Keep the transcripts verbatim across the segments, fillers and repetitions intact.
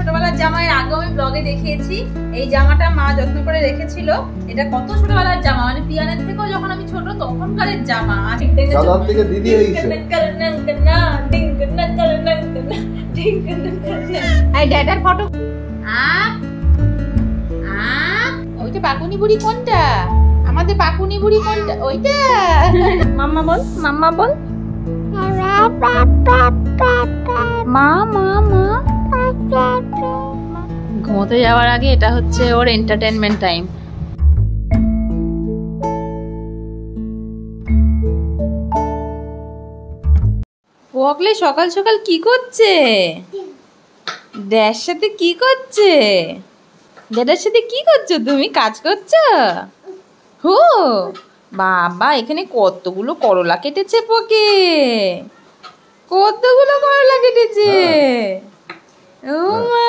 ছোটবেলার জামা এর আগে আমি ব্লগে দেখিয়েছি। এই জামাটা মা যত্ন করে রেখেছিল। এটা কত ছোটবেলার জামা, মানে পিয়ানের থেকেও যখন আমি ছোট তখনকারের জামা। দাদার থেকে দিদি হইছে। এই ড্যাডার ফটো। আ আ ওইটা পাকুনি বুড়ি কোনটা? আমাদের পাকুনি বুড়ি কোনটা? ওইটা। মাম্মা বল, মাম্মা বল। মা মা মা। ঘুমোতে যাওয়ার আগে এটা হচ্ছে ওর এন্টারটেইনমেন্ট টাইম। ওকলে সকাল সকাল কি করছে? ড্যাডার সাথে কি করছে? ড্যাডার সাথে কি করছো তুমি? কাজ করছো? হো বাবা, এখানে কতগুলো করলা কেটেছে পকে। কতগুলো করলা কেটেছে। ও মা,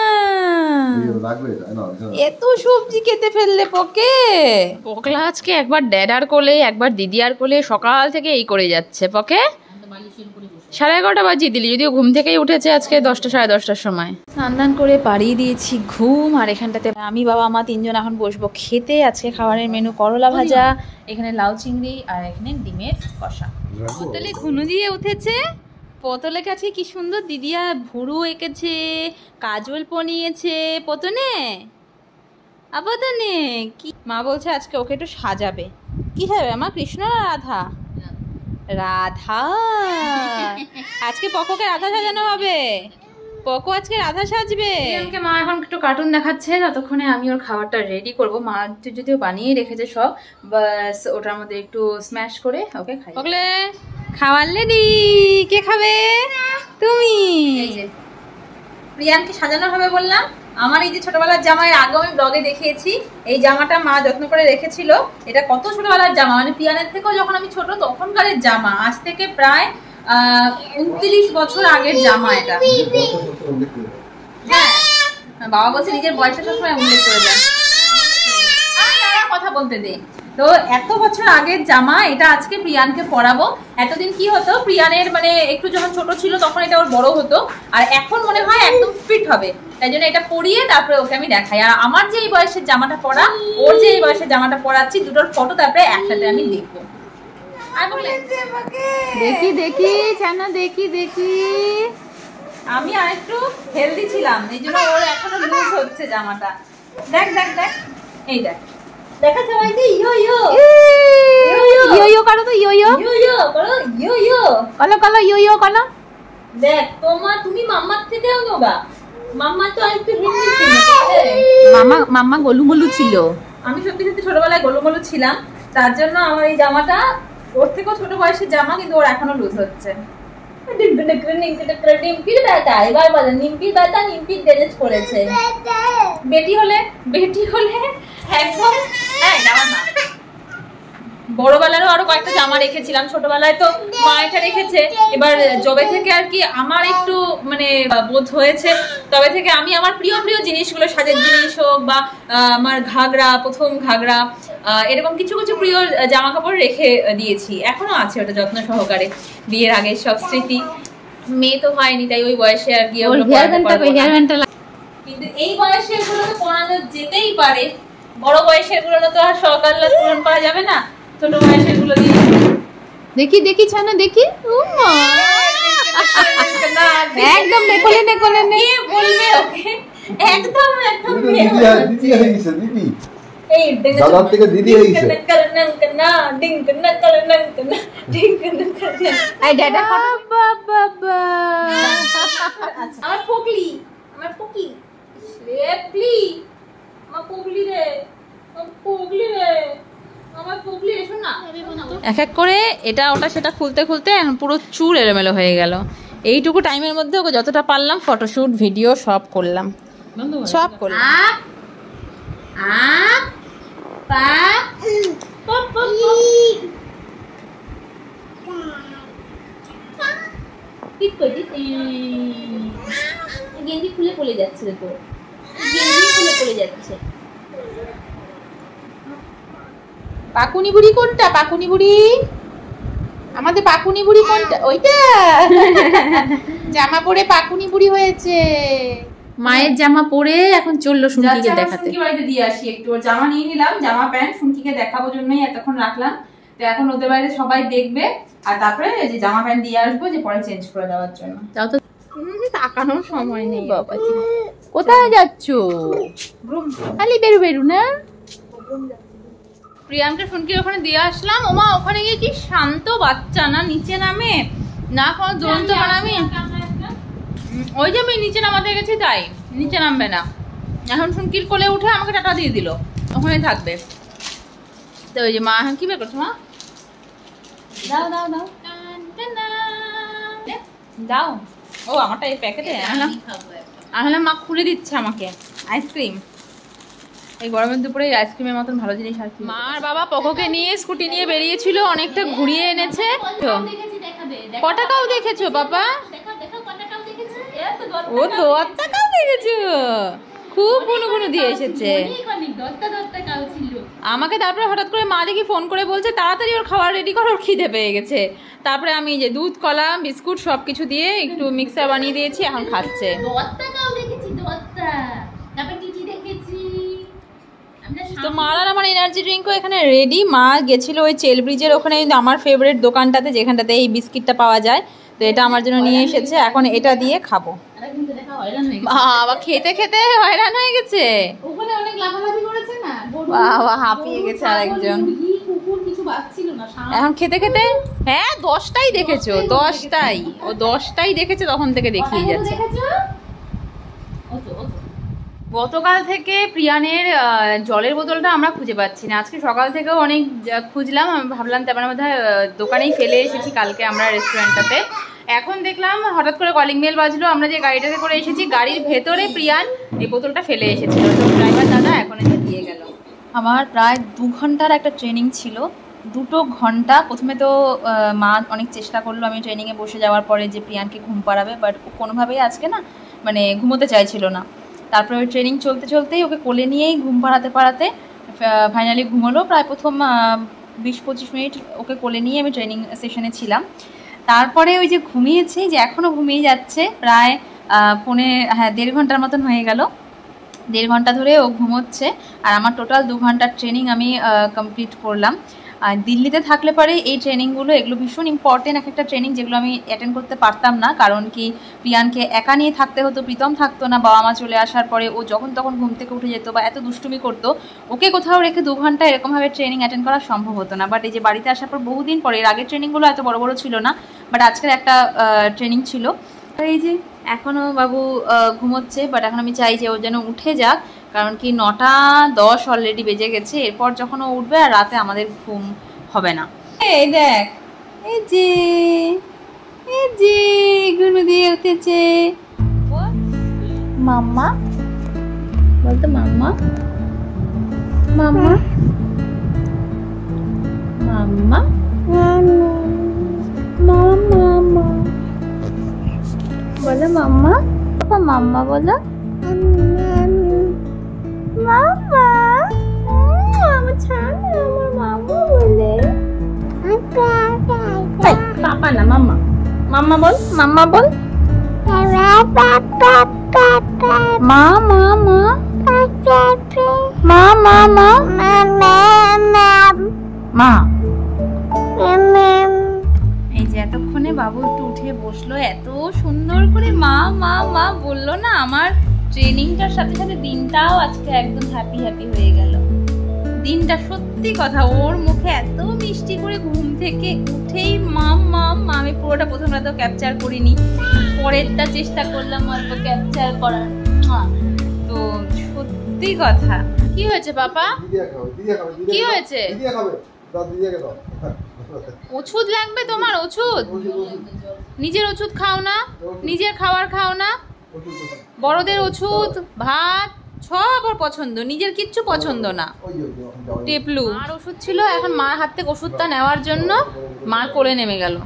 এত সবজি কেটে ফেললে পকে। পকলা আজকে একবার ড্যাডার কোলে একবার দিদিয়ার কোলে সকাল থেকে এই করে যাচ্ছে। পকে সাড়ে এগারোটা বাজিয়ে দিলি, যদিও ঘুম থেকেই উঠেছে আজকে দশটা সাড়ে দশটার সময়। স্নান দান করে পাড়িয়ে দিয়েছি ঘুম। আর এখানটাতে আমি বাবা মা তিনজন এখন বসবো খেতে। আজকে খাবারের মেনু করলা ভাজা, এখানে লাউ চিংড়ি আর এখানে ডিমের কষা। পতলে ঘুনু দিয়ে উঠেছে। পতলে কাছে কি সুন্দর দিদিয়া ভুরু এঁকেছে, কাজল পনিয়েছে। পতনে আপতনে কি মা বলছে আজকে ওকে একটু সাজাবে। কি হবে মা, কৃষ্ণ না রাধা? রাধা। আজকে পকোকে রাধা সাজানো হবে। পকো আজকে রাধা সাজবে। আমাকে মা এখন একটু কার্টুন দেখাচ্ছে, ততক্ষণে আমি ওর খাবারটা রেডি করবো। মা যদিও বানিয়ে রেখেছে সব, বাস ওটার মধ্যে একটু স্ম্যাশ করে ওকে খাই। পকলে খাওয়ার রেডি। কে খাবে? তুমি। এই যে প্রিয়ানকে সাজানো হবে বললাম। আমার এই যে ছোটবেলার জামা এর আগে আমি ব্লগে দেখিয়েছি। এই জামাটা মা যত্ন করে রেখেছিল। এটা কত ছোটবেলার জামা, মানে পিয়ানের থেকেও যখন আমি ছোট তখনকারের জামা। আজ থেকে প্রায় আহ উনত্রিশ বছর আগের জামা এটা। হ্যাঁ, বাবা বলছে নিজের বয়সটা সবসময় উল্লেখ করে দেন, কথা বলতে দে। তো এত বছর আগের জামা এটা আজকে প্রিয়ানকে পরাবো। এতদিন কি হতো, প্রিয়ানের মানে একটু যখন ছোট ছিল তখন এটা ওর বড় হতো, আর এখন মনে হয় একদম ফিট হবে। তাই জন্য এটা পরিয়ে তারপরে ওকে আমি দেখাই। আর আমার যে এই বয়সের জামাটা পরা, ওর যে এই বয়সের জামাটা পরাচ্ছি, দুটোর ফটো তারপরে একসাথে আমি দেখবো। দেখি দেখি ছানা, দেখি দেখি। আমি আর একটু হেলদি ছিলাম, এই জন্য ওর এখনো লুজ হচ্ছে জামাটা। দেখ দেখ দেখ, এই দেখ, দেখা সবাইকে ইয়ো ইয়ো ইয়ো ইয়ো করো তো, ইয়ো ইয়ো ইয়ো ইয়ো করো, ইয়ো ইয়ো করো করো, ইয়ো ইয়ো করো। দেখ তোমা, তুমি মাম্মার থেকেও নোবা। মাম্মা তো একটু হেলদি ছিল। মাম্মা মাম্মা গোলুমোলু ছিল। আমি সত্যি সত্যি ছোটবেলায় গোলুমোলু ছিলাম, তার জন্য আমার এই জামাটা ওর থেকেও ছোট বয়সের জামা, কিন্তু ওর এখনো লুজ হচ্ছে। এবার বলে নিমপির ব্যথা, নিমপির ড্রেস পরেছে। বেটি হলে বেটি হলে একদম বড়বেলারও আরো কয়েকটা জামা রেখেছিলাম। ছোটবেলায় তো মা এটা রেখেছে। এবার যবে থেকে আর কি আমার একটু মানে বোধ হয়েছে, তবে থেকে আমি আমার প্রিয় প্রিয় জিনিসগুলো, সাজের জিনিস হোক বা আমার ঘাগরা, প্রথম ঘাগরা, এরকম কিছু কিছু প্রিয় জামা কাপড় রেখে দিয়েছি। এখনো আছে ওটা যত্ন সহকারে। বিয়ের আগে সব স্মৃতি। মেয়ে তো হয়নি, তাই ওই বয়সে আর কি। কিন্তু এই বয়সের গুলো তো পরানো যেতেই পারে। বড় বয়সের গুলো তো আর সকাল পূরণ করা যাবে না, ছোট বয়সের গুলো দিয়ে। দেখি দেখি ছানা দেখি। একদম নেকলে নেকলে নে বলবে ওকে। একদম একদম দিদি হয়ে গেছে। দিদি এই দাদা থেকে দিদি হয়ে গেছে। করনা করনা ডিং করনা করনা করনা ডিং করনা করনা। আই দাদা ফটো বাবা। আচ্ছা আমার পকলি, আমার পকি রে প্লি, আমার পকলি রে, আমার পকলি রে, আমার পকলি রে। শোন না, এক এক করে এটা ওটা সেটা খুলতে খুলতে এখন পুরো চুল এলোমেলো হয়ে গেল। এইটুকু টাইমের মধ্যে ওকে যতটা পারলাম ফটোশুট ভিডিও সব করলাম, সব করলাম। আপ পা পপ পপ পিট কই দিত। গেঞ্জি খুলে পড়ে যাচ্ছে, দেখো গেঞ্জি খুলে পড়ে যাচ্ছে। পাকুনি বুড়ি কোনটা? পাকুনি বুড়ি আমাদের পাকুনি বুড়ি কোনটা? ওইটা। জামা পরে পাকুনি বুড়ি হয়েছে। মায়ের জামা পরে এখন চললো শুনকিকে দেখাতে। শুনকি বাড়িতে দিয়ে আসি একটু, ওর জামা নিয়ে নিলাম, জামা প্যান্ট শুনকিকে দেখাবো জন্যই এতক্ষণ রাখলাম। তো এখন ওদের বাড়িতে সবাই দেখবে, আর তারপরে যে জামা প্যান্ট দিয়ে আসবো যে পরে চেঞ্জ করে দেওয়ার জন্য। তাও তো তাকানোর সময় নেই বাবা। কোথায় যাচ্ছ? খালি বেরু বেরু না। প্রিয়াঙ্কা শুনকি ওখানে দিয়ে আসলাম। ওমা ওখানে গিয়ে কি শান্ত বাচ্চা না, নিচে নামে না কোনো দুরন্ত বানামি। ওই যে আমি নিচে নামাতে গেছি তাই নিচে নামবে না। এখন শুনকির কোলে উঠে আমাকে টাটা দিয়ে দিল, ওখানে থাকবে। তো ওই যে মা এখন কি বের করছো? মা দাও দাও দাও দাও। ও আমারটা এই প্যাকেটে আসলে মা খুলে দিচ্ছে আমাকে আইসক্রিম। এই গরমের দুপুরে আইসক্রিমের মতন ভালো জিনিস আর কি। মা আর বাবা পকোকে নিয়ে স্কুটি নিয়ে বেরিয়েছিল, অনেকটা ঘুরিয়ে এনেছে। ক টাকাও দেখেছো বাবা? ও দশ টাকাও দেখেছো? খুব গুনো গুনো দিয়ে এসেছে আমাকে। তারপরে হঠাৎ করে মা দেখি ফোন করে বলছে তাড়াতাড়ি ওর খাবার রেডি করো, ওর খিদে পেয়ে গেছে। তারপরে আমি যে দুধ কলা বিস্কুট সবকিছু দিয়ে একটু মিক্সার বানিয়ে দিয়েছি, এখন খাচ্ছে। তো মার আর আমার এনার্জি ড্রিঙ্কও এখানে রেডি। মা গেছিল ওই চেল ব্রিজের ওখানে আমার ফেভারিট দোকানটাতে, যেখানটাতে এই বিস্কিটটা পাওয়া যায়। তো এটা আমার জন্য নিয়ে এসেছে, এখন এটা দিয়ে খাবো। বাবা খেতে খেতে হয়রান হয়ে গেছে, বাবা হাঁপিয়ে গেছে আরেকজন। এখন খেতে খেতে হ্যাঁ দশটাই দেখেছো? দশটাই ও দশটাই দেখেছে, তখন থেকে দেখিয়ে যাচ্ছে। গতকাল থেকে প্রিয়ানের জলের বোতলটা আমরা খুঁজে পাচ্ছি না। আজকে সকাল থেকেও অনেক খুঁজলাম, আমি ভাবলাম তেমন মধ্যে দোকানেই ফেলে এসেছি কালকে আমরা রেস্টুরেন্টটাতে। এখন দেখলাম হঠাৎ করে কলিং বেল বাজলো, আমরা যে গাড়িটাতে করে এসেছি গাড়ির ভেতরে প্রিয়ান এই বোতলটা ফেলে এসেছিল। তো ড্রাইভার দাদা এখন এসে দিয়ে গেল। আমার প্রায় দু ঘন্টার একটা ট্রেনিং ছিল, দুটো ঘন্টা। প্রথমে তো মা অনেক চেষ্টা করলো আমি ট্রেনিংয়ে বসে যাওয়ার পরে যে প্রিয়ানকে ঘুম পাড়াবে, বাট কোনোভাবেই আজকে না মানে ঘুমোতে চাইছিল না। তারপরে ওই ট্রেনিং চলতে চলতেই ওকে কোলে নিয়েই ঘুম পাড়াতে পাড়াতে ফাইনালি ঘুমোলো। প্রায় প্রথম বিশ পঁচিশ মিনিট ওকে কোলে নিয়ে আমি ট্রেনিং সেশনে ছিলাম। তারপরে ওই যে ঘুমিয়েছি, যে এখনও ঘুমিয়ে যাচ্ছে, প্রায় পৌনে হ্যাঁ দেড় ঘন্টার মতন হয়ে গেল। দেড় ঘন্টা ধরে ও ঘুমোচ্ছে, আর আমার টোটাল দু ঘন্টার ট্রেনিং আমি কমপ্লিট করলাম। আর দিল্লিতে থাকলে পরে এই ট্রেনিংগুলো এগুলো ভীষণ ইম্পর্টেন্ট এক একটা ট্রেনিং, যেগুলো আমি অ্যাটেন্ড করতে পারতাম না। কারণ কি প্রিয়ানকে একা নিয়ে থাকতে হতো, প্রীতম থাকতো না। বাবা মা চলে আসার পরে ও যখন তখন ঘুম থেকে উঠে যেত বা এত দুষ্টুমি করতো, ওকে কোথাও রেখে দু ঘন্টা এরকমভাবে ট্রেনিং অ্যাটেন্ড করা সম্ভব হতো না। বাট এই যে বাড়িতে আসার পর বহুদিন পরে, এর আগের ট্রেনিংগুলো এত বড় বড় ছিল না, বাট আজকের একটা ট্রেনিং ছিল। এই যে এখনও বাবু ঘুমোচ্ছে, বাট এখন আমি চাই যে ও যেন উঠে যাক, কারণ কি নটা দশ অলরেডি বেজে গেছে। এরপর যখন ও উঠবে আর রাতে আমাদের ঘুম হবে না। এই দেখ, এই যে এই যে গুরু দিয়ে উঠেছে। মাম্মা বলতো, মাম্মা মাম্মা মাম্মা মাম্মা বলো, মাম্মা মাম্মা বলো, মাম্মা আমার ছাড়া আমার মাম্মা বলে। পাপা না মাম্মা, মাম্মা বল, মাম্মা বল, মা মা মা মা মা মা মা। এই যে এতক্ষণে বাবু একটু উঠে বসলো, এত সুন্দর করে মা মা মা বললো না। আমার ট্রেনিংটার সাথে সাথে দিনটাও আজকে একদম হ্যাপি হ্যাপি হয়ে গেল। দিনটা সত্যি কথা, ওর মুখে এত মিষ্টি করে ঘুম থেকে উঠেই মাম মাম মা। আমি পুরোটা প্রথম রাতেও ক্যাপচার করিনি, পরেরটা চেষ্টা করলাম অল্প ক্যাপচার করার। তো সত্যি কথা। কি হয়েছে বাবা? কি হয়েছে? ওষুধ লাগবে তোমার? ওষুধ? নিজের ওষুধ খাও না, নিজের খাবার খাও না। বড়দের ওষুধ ভাত সব ওর পছন্দ, নিজের কিচ্ছু পছন্দ না। টেপলু আর ওষুধ ছিল, এখন মার হাত থেকে ওষুধটা নেওয়ার জন্য মার কোলে নেমে গেল।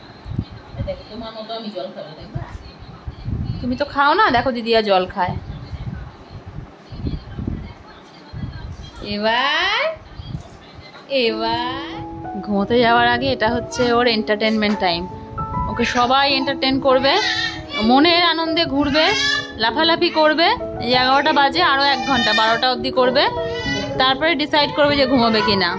তুমি তো খাও না, দেখো দিদিয়া জল খায়। এবার এবার ঘুমোতে যাওয়ার আগে এটা হচ্ছে ওর এন্টারটেনমেন্ট টাইম। ওকে সবাই এন্টারটেন করবে, মনের আনন্দে ঘুরবে, লাফালাফি করবে, এই এগারোটা বাজে, আরো এক ঘন্টা বারোটা অবধি করবে, তারপরে ডিসাইড করবে যে ঘুমাবে কিনা।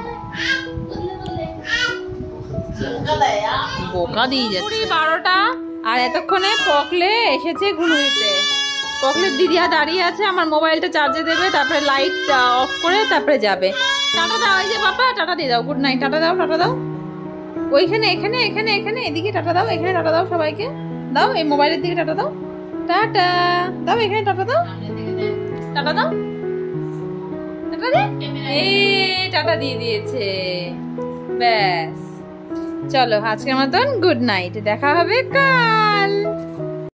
বোকা দিয়ে যাচ্ছে। বারোটা আর এতক্ষণে পকলে এসেছে ঘুনুইতে। পকলের দিদিয়া দাঁড়িয়ে আছে, আমার মোবাইলটা চার্জে দেবে, তারপরে লাইটটা অফ করে তারপরে যাবে। টাটা দাও, এই যে বাবা টাটা দিয়ে দাও, গুড নাইট, টাটা দাও, টাটা দাও। ওইখানে এখানে এখানে এখানে এদিকে টাটা দাও, এখানে টাটা দাও, সবাইকে দাও, এই মোবাইলের দিকে টাটা দাও, টাটা দাও, এখানে টাটা দাও, টাটা দাও, টাটা দে, এই টাটা দিয়ে দিয়েছে। ব্যাস, চলো আজকের মতন গুড নাইট, দেখা হবে কাল।